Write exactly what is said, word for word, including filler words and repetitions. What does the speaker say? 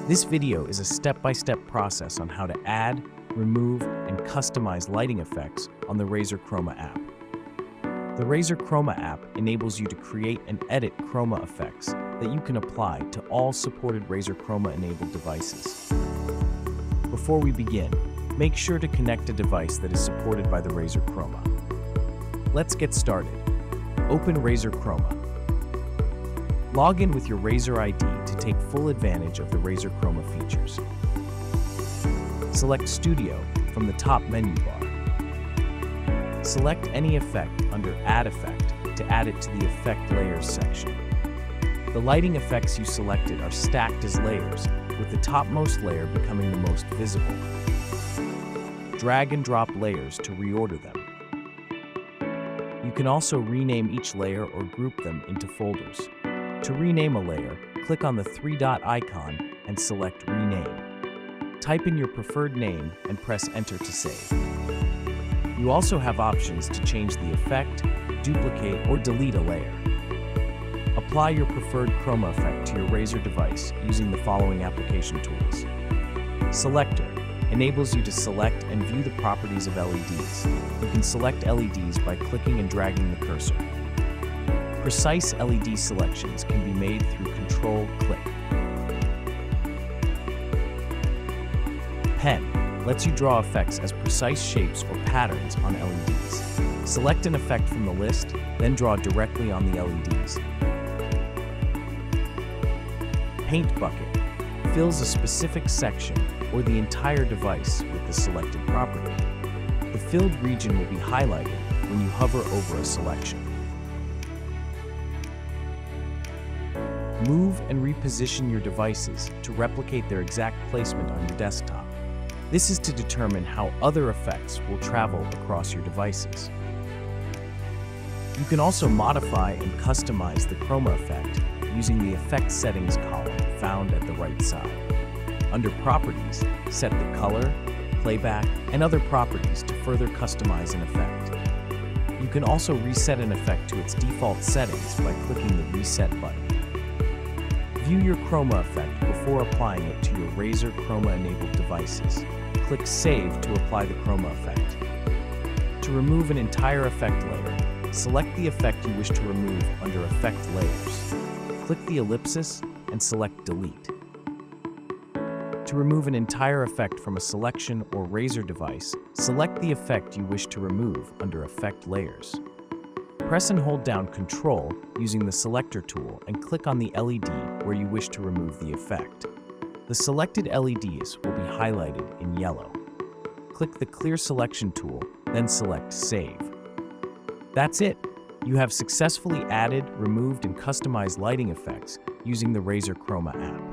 This video is a step-by-step process on how to add, remove, and customize lighting effects on the Razer Chroma app. The Razer Chroma app enables you to create and edit chroma effects that you can apply to all supported Razer Chroma-enabled devices. Before we begin, make sure to connect a device that is supported by the Razer Chroma. Let's get started. Open Razer Chroma. Log in with your Razer I D to take full advantage of the Razer Chroma features. Select Studio from the top menu bar. Select any effect under Add Effect to add it to the Effect Layers section. The lighting effects you selected are stacked as layers, with the topmost layer becoming the most visible. Drag and drop layers to reorder them. You can also rename each layer or group them into folders. To rename a layer, click on the three-dot icon and select Rename. Type in your preferred name and press Enter to save. You also have options to change the effect, duplicate, or delete a layer. Apply your preferred chroma effect to your Razer device using the following application tools. Selector enables you to select and view the properties of L E Ds. You can select L E Ds by clicking and dragging the cursor. Precise L E D selections can be made through Control-Click. Pen lets you draw effects as precise shapes or patterns on L E Ds. Select an effect from the list, then draw directly on the L E Ds. Paint Bucket fills a specific section or the entire device with the selected property. The filled region will be highlighted when you hover over a selection. Move and reposition your devices to replicate their exact placement on your desktop. This is to determine how other effects will travel across your devices. You can also modify and customize the chroma effect using the Effect Settings column found at the right side. Under Properties, set the color, playback, and other properties to further customize an effect. You can also reset an effect to its default settings by clicking the Reset button. View your chroma effect before applying it to your Razer Chroma-enabled devices. Click Save to apply the chroma effect. To remove an entire effect layer, select the effect you wish to remove under Effect Layers. Click the ellipsis and select Delete. To remove an entire effect from a selection or Razer device, select the effect you wish to remove under Effect Layers. Press and hold down Control using the Selector tool and click on the L E D where you wish to remove the effect. The selected L E Ds will be highlighted in yellow. Click the Clear Selection tool, then select Save. That's it! You have successfully added, removed, and customized lighting effects using the Razer Chroma app.